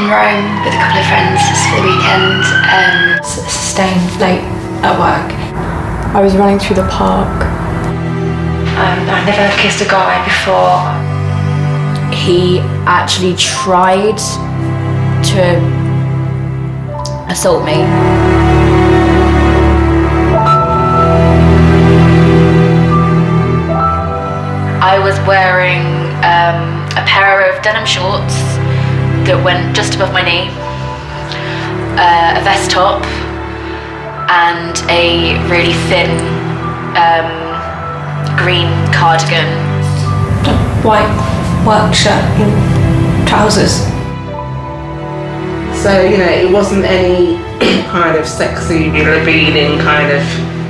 in Rome with a couple of friends for the weekend. Staying late at work. I was running through the park. I've never kissed a guy before. He actually tried to assault me. I was wearing a pair of denim shorts that went just above my knee, a vest top, and a really thin green cardigan. A white work shirt and trousers. So, you know, it wasn't any kind of sexy, revealing kind of...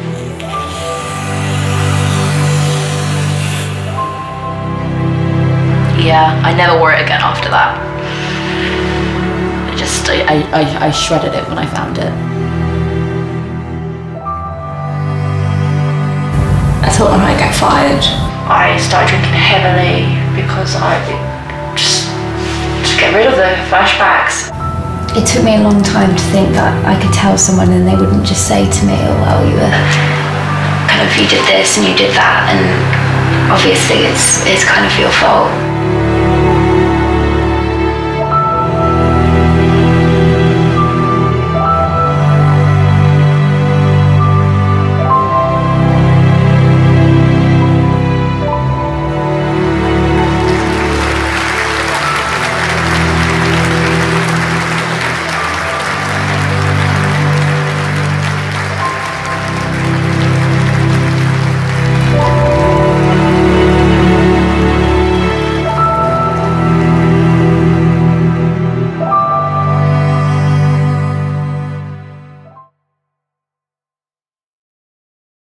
Yeah, I never wore it again after that. I shredded it when I found it. I thought I might get fired. I started drinking heavily because I just to get rid of the flashbacks. It took me a long time to think that I could tell someone and they wouldn't just say to me, oh well, you you did this and you did that, and obviously it's kind of your fault.